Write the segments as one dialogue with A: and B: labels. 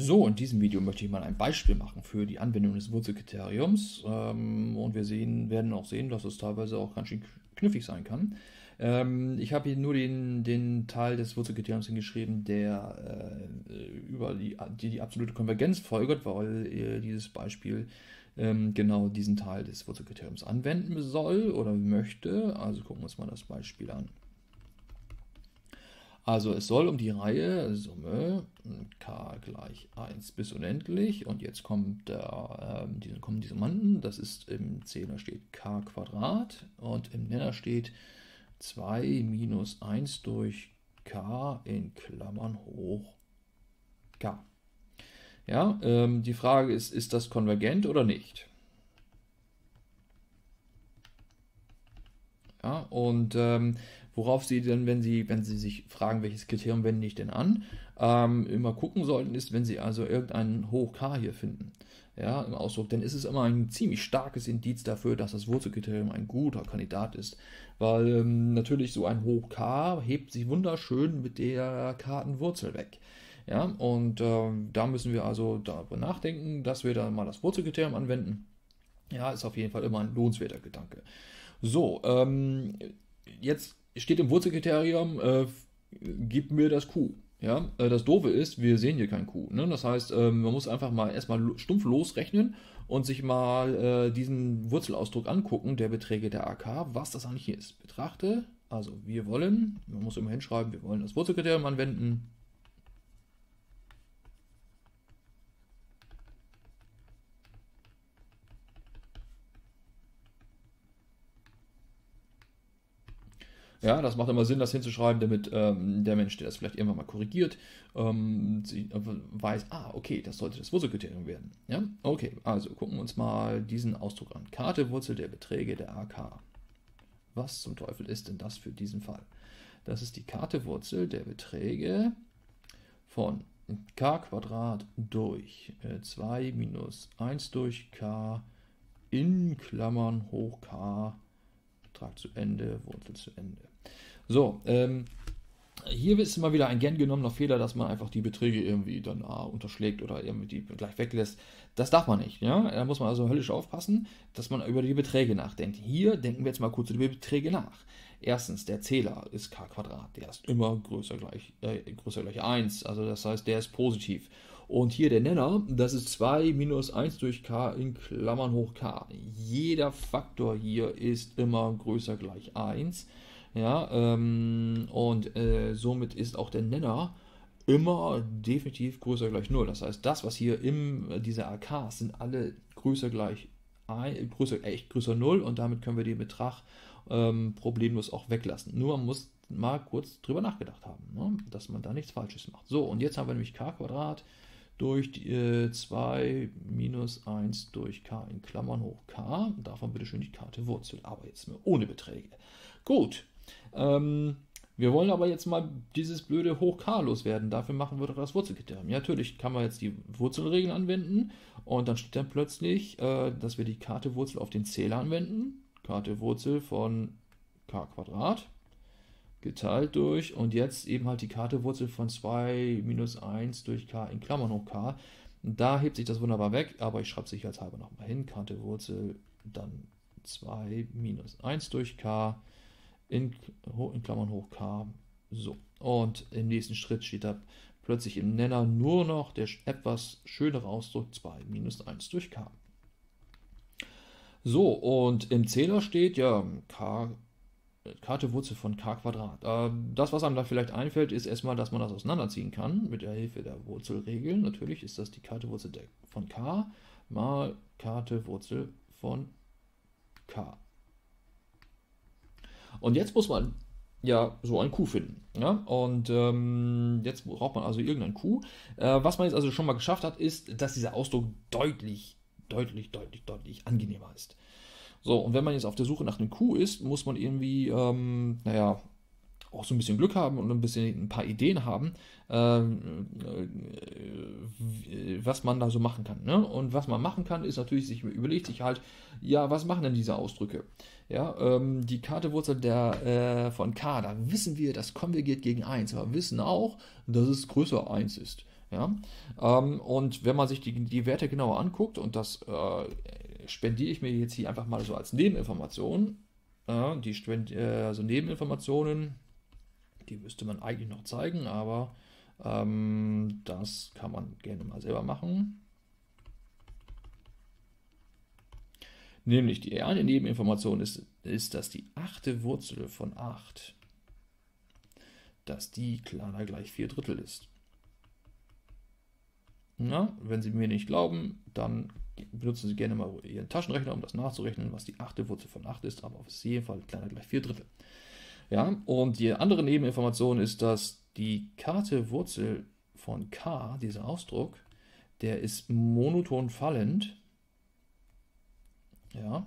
A: So, in diesem Video möchte ich mal ein Beispiel machen für die Anwendung des Wurzelkriteriums und werden auch sehen, dass es teilweise auch ganz schön knifflig sein kann. Ich habe hier nur den Teil des Wurzelkriteriums hingeschrieben, der über die absolute Konvergenz folgt, weil dieses Beispiel genau diesen Teil des Wurzelkriteriums anwenden soll oder möchte. Also gucken wir uns mal das Beispiel an. Also es soll um die Reihe Summe k gleich 1 bis unendlich und jetzt kommen die Summanden, das ist im Zehner steht k² und im Nenner steht 2 minus 1 durch k in Klammern hoch k. Ja, die Frage ist das konvergent oder nicht? Ja, und worauf Sie dann, wenn Sie sich fragen, welches Kriterium wende ich denn an, immer gucken sollten, ist, wenn Sie also irgendeinen Hoch k hier finden, ja, im Ausdruck, dann ist es immer ein ziemlich starkes Indiz dafür, dass das Wurzelkriterium ein guter Kandidat ist, weil natürlich so ein Hoch k hebt sich wunderschön mit der Kartenwurzel weg. Ja, und da müssen wir also darüber nachdenken, dass wir dann mal das Wurzelkriterium anwenden. Ja, ist auf jeden Fall immer ein lohnenswerter Gedanke. So, jetzt steht im Wurzelkriterium, gib mir das Q. Ja, das Doofe ist, wir sehen hier kein Q. Ne? Das heißt, man muss einfach mal erstmal stumpf losrechnen und sich mal diesen Wurzelausdruck angucken, der Beträge der AK, was das eigentlich hier ist. Betrachte, also man muss immer hinschreiben, wir wollen das Wurzelkriterium anwenden. Ja, das macht immer Sinn, das hinzuschreiben, damit der Mensch, der das vielleicht irgendwann mal korrigiert, weiß, okay, das sollte das Wurzelkriterium werden. Ja, okay, also gucken wir uns mal diesen Ausdruck an. K-Wurzel der Beträge der AK. Was zum Teufel ist denn das für diesen Fall? Das ist die K-Wurzel der Beträge von k² durch 2 minus 1 durch k in Klammern hoch k, Betrag zu Ende, Wurzel zu Ende. So, hier ist immer wieder ein gern genommener Fehler, dass man einfach die Beträge irgendwie dann unterschlägt oder irgendwie die gleich weglässt. Das darf man nicht. Ja? Da muss man also höllisch aufpassen, dass man über die Beträge nachdenkt. Hier denken wir jetzt mal kurz über die Beträge nach. Erstens, der Zähler ist k², der ist immer größer gleich 1, also das heißt, der ist positiv. Und hier der Nenner, das ist 2 minus 1 durch k in Klammern hoch k. Jeder Faktor hier ist immer größer gleich 1. Ja, somit ist auch der Nenner immer definitiv größer gleich 0. Das heißt, das, was hier dieser AK sind alle größer gleich 1, größer 0 und damit können wir den Betrag problemlos auch weglassen. Nur man muss mal kurz drüber nachgedacht haben, ne? Dass man da nichts Falsches macht. So, und jetzt haben wir nämlich k² durch 2 minus 1 durch k in Klammern hoch k. Davon bitte schön die Wurzel, aber jetzt ohne Beträge. Gut, wir wollen aber jetzt mal dieses blöde hoch k loswerden. Dafür machen wir doch das Wurzelkriterium. Ja, natürlich kann man jetzt die Wurzelregeln anwenden und dann steht dann plötzlich, dass wir die Wurzel auf den Zähler anwenden. Wurzel von k² geteilt durch und jetzt eben halt die Wurzel von 2 minus 1 durch k in Klammern hoch k. Da hebt sich das wunderbar weg, aber ich schreibe es sicherheitshalber nochmal hin. Wurzel dann 2 minus 1 durch k in Klammern hoch k. So, und im nächsten Schritt steht da plötzlich im Nenner nur noch der etwas schönere Ausdruck 2 minus 1 durch k. So, und im Zähler steht ja Wurzel von k². Das, was einem da vielleicht einfällt, ist erstmal, dass man das auseinanderziehen kann mit der Hilfe der Wurzelregeln. Natürlich ist das die Wurzel von k mal Wurzel von k. Und jetzt muss man ja so ein Q finden. Ja? Und jetzt braucht man also irgendein Q. Was man jetzt also schon mal geschafft hat, ist, dass dieser Ausdruck deutlich angenehmer ist. So, und wenn man jetzt auf der Suche nach einem Q ist, muss man irgendwie, auch so ein bisschen Glück haben und ein paar Ideen haben, was man da so machen kann. Ne? Und was man machen kann, ist natürlich, überlegt sich halt, ja, was machen denn diese Ausdrücke? Ja, die Wurzel von k, da wissen wir, das konvergiert gegen 1, aber wir wissen auch, dass es größer 1 ist. Ja? Und wenn man sich die Werte genauer anguckt, und das spendiere ich mir jetzt hier einfach mal so als Nebeninformation, also Nebeninformationen, die müsste man eigentlich noch zeigen, aber das kann man gerne mal selber machen. Nämlich die eine Nebeninformation ist, dass die achte Wurzel von 8, dass die kleiner gleich 4/3 ist. Na, wenn Sie mir nicht glauben, dann benutzen Sie gerne mal Ihren Taschenrechner, um das nachzurechnen, was die achte Wurzel von 8 ist, aber auf jeden Fall kleiner gleich 4/3. Ja, und die andere Nebeninformation ist, dass die k Wurzel von k, dieser Ausdruck, der ist monoton fallend. Ja.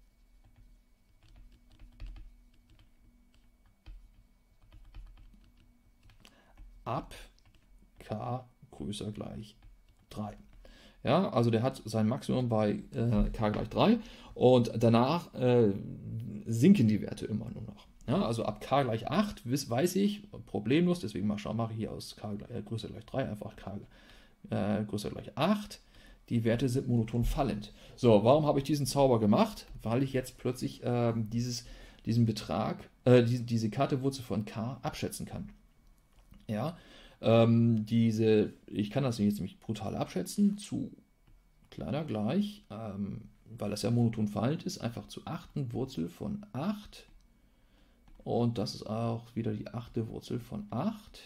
A: Ab k größer gleich 3. Ja, also der hat sein Maximum bei k gleich 3 und danach sinken die Werte immer nur noch. Ja, also ab k gleich 8 weiß ich, problemlos, deswegen mache ich hier aus k größer gleich 3 einfach k größer gleich 8. Die Werte sind monoton fallend. So, warum habe ich diesen Zauber gemacht? Weil ich jetzt plötzlich diesen Betrag, diese Wurzel von k abschätzen kann. Ja, ich kann das jetzt nämlich brutal abschätzen, zu kleiner gleich, weil das ja monoton fallend ist, einfach zu achten Wurzel von 8. Und das ist auch wieder die achte Wurzel von 8,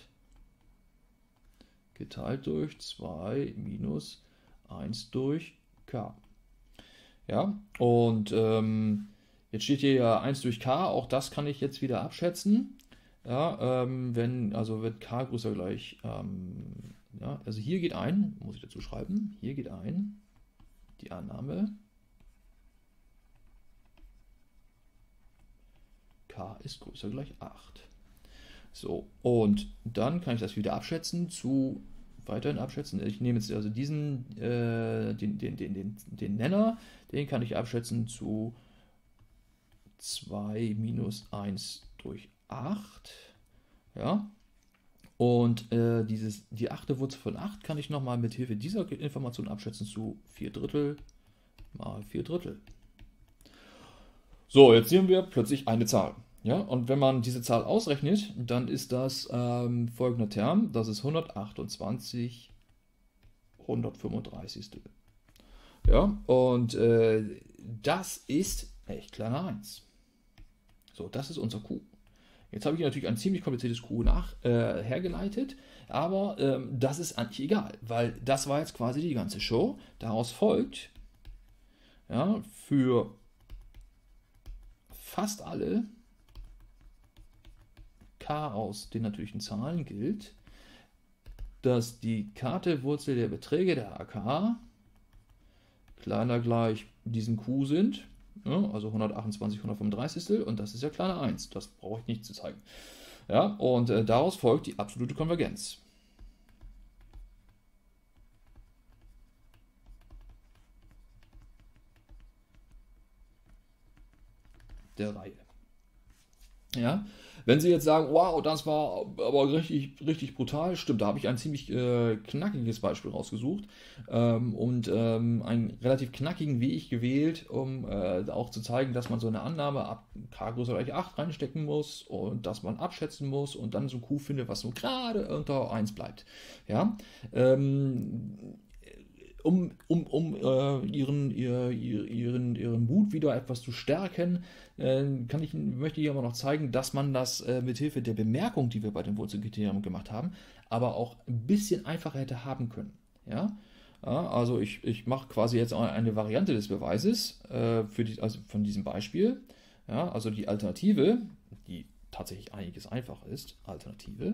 A: geteilt durch 2 minus 1 durch k. Ja, und jetzt steht hier ja 1 durch k, auch das kann ich jetzt wieder abschätzen. Ja, wenn k größer gleich, ja, also hier geht ein, muss ich dazu schreiben, hier geht ein die Annahme, k ist größer gleich 8. So, und dann kann ich das wieder abschätzen weiterhin abschätzen. Ich nehme jetzt also den Nenner, den kann ich abschätzen zu 2 minus 1 durch 8. Ja. Und die achte Wurzel von 8 kann ich nochmal mit Hilfe dieser Information abschätzen zu 4/3 mal 4/3. So, jetzt sehen wir plötzlich eine Zahl. Ja, und wenn man diese Zahl ausrechnet, dann ist das folgender Term, das ist 128 135. Ja, und das ist echt kleiner 1. So, das ist unser Q. Jetzt habe ich natürlich ein ziemlich kompliziertes Q hergeleitet, aber das ist eigentlich egal, weil das war jetzt quasi die ganze Show. Daraus folgt, ja, für fast alle k aus den natürlichen Zahlen gilt, dass die k-Wurzel der Beträge der AK kleiner gleich diesem Q sind, ja, also 128 135, und das ist ja kleiner 1, das brauche ich nicht zu zeigen. Ja, und daraus folgt die absolute Konvergenz der Reihe. Ja, wenn Sie jetzt sagen, wow, das war aber richtig, richtig brutal, stimmt, da habe ich ein ziemlich knackiges Beispiel rausgesucht und einen relativ knackigen Weg gewählt, um auch zu zeigen, dass man so eine Annahme ab k größer gleich 8 reinstecken muss und dass man abschätzen muss und dann so ein Q findet, was so gerade unter 1 bleibt. Ja, ihren Mut wieder etwas zu stärken, möchte ich aber noch zeigen, dass man das mit Hilfe der Bemerkung, die wir bei den Wurzelkriterien gemacht haben, aber auch ein bisschen einfacher hätte haben können. Ja? Ja, also ich mache quasi jetzt eine Variante des Beweises also von diesem Beispiel. Ja, also die Alternative, die tatsächlich einiges einfacher ist, Alternative.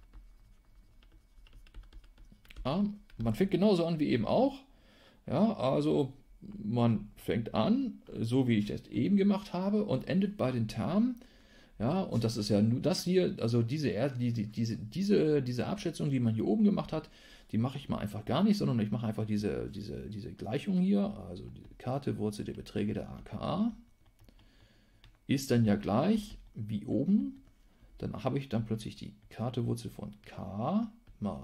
A: Ja, man fängt genauso an wie eben auch. Ja, also man fängt an, so wie ich das eben gemacht habe, und endet bei den Termen. Ja, und das ist ja nur das hier, also diese Abschätzung, die man hier oben gemacht hat, die mache ich mal einfach gar nicht, sondern ich mache einfach diese Gleichung hier, also die k-Wurzel der Beträge der AKA ist dann ja gleich wie oben. Dann habe ich dann plötzlich die k-Wurzel von k mal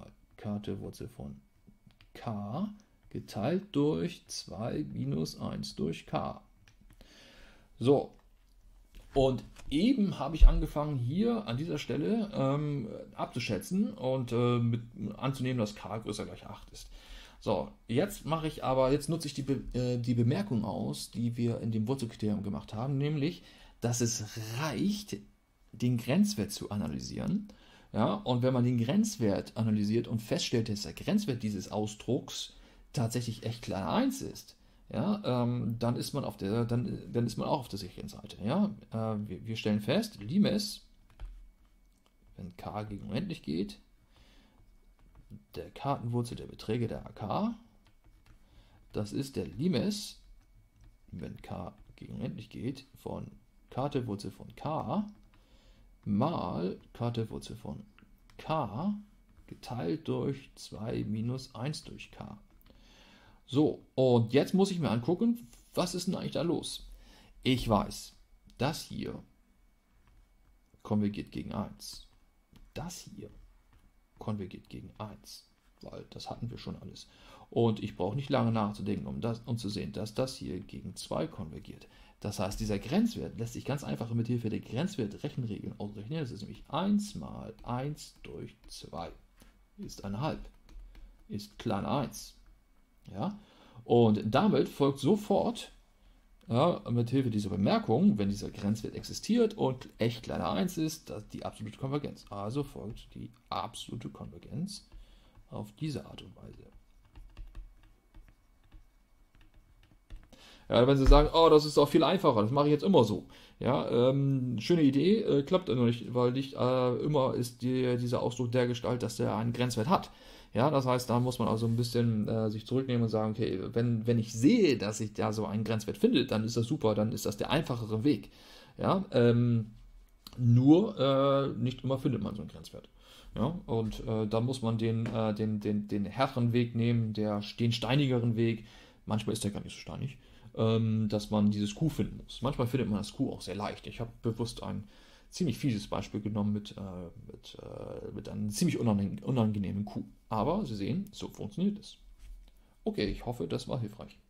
A: Karte Wurzel von k geteilt durch 2 minus 1 durch k. So, und eben habe ich angefangen, hier an dieser Stelle abzuschätzen und anzunehmen, dass k größer gleich 8 ist. So, jetzt nutze ich die Bemerkung aus, die wir in dem Wurzelkriterium gemacht haben, nämlich, dass es reicht, den Grenzwert zu analysieren. Ja, und wenn man den Grenzwert analysiert und feststellt, dass der Grenzwert dieses Ausdrucks tatsächlich echt kleiner 1 ist, ja, dann ist man dann ist man auch auf der sicheren Seite. Ja? Wir stellen fest, Limes, wenn k gegen unendlich geht, der Kartenwurzel der Beträge der AK, das ist der Limes, wenn k gegen unendlich geht, von Kartewurzel von k mal Kartewurzel von k geteilt durch 2 minus 1 durch k. So, und jetzt muss ich mir angucken, was ist denn eigentlich da los? Ich weiß, das hier konvergiert gegen 1. Das hier konvergiert gegen 1, weil das hatten wir schon alles. Und ich brauche nicht lange nachzudenken, um zu sehen, dass das hier gegen 2 konvergiert. Das heißt, dieser Grenzwert lässt sich ganz einfach mit Hilfe der Grenzwertrechenregeln ausrechnen. Das ist nämlich 1 mal 1 durch 2 ist 1,5, ist kleiner 1. Ja? Und damit folgt sofort, ja, mit Hilfe dieser Bemerkung, wenn dieser Grenzwert existiert und echt kleiner 1 ist, die absolute Konvergenz. Also folgt die absolute Konvergenz auf diese Art und Weise. Ja, wenn Sie sagen, oh, das ist auch viel einfacher, das mache ich jetzt immer so. Ja, schöne Idee, klappt nur nicht, weil nicht immer ist dieser Ausdruck der Gestalt, dass der einen Grenzwert hat. Ja, das heißt, da muss man also ein bisschen sich zurücknehmen und sagen, okay, wenn ich sehe, dass ich da so einen Grenzwert finde, dann ist das super, dann ist das der einfachere Weg. Ja, nur nicht immer findet man so einen Grenzwert. Ja, und da muss man den härteren Weg nehmen, den steinigeren Weg. Manchmal ist der gar nicht so steinig, dass man dieses Q finden muss. Manchmal findet man das Q auch sehr leicht. Ich habe bewusst ein ziemlich fieses Beispiel genommen mit einem ziemlich unangenehmen Q. Aber Sie sehen, so funktioniert es. Okay, ich hoffe, das war hilfreich.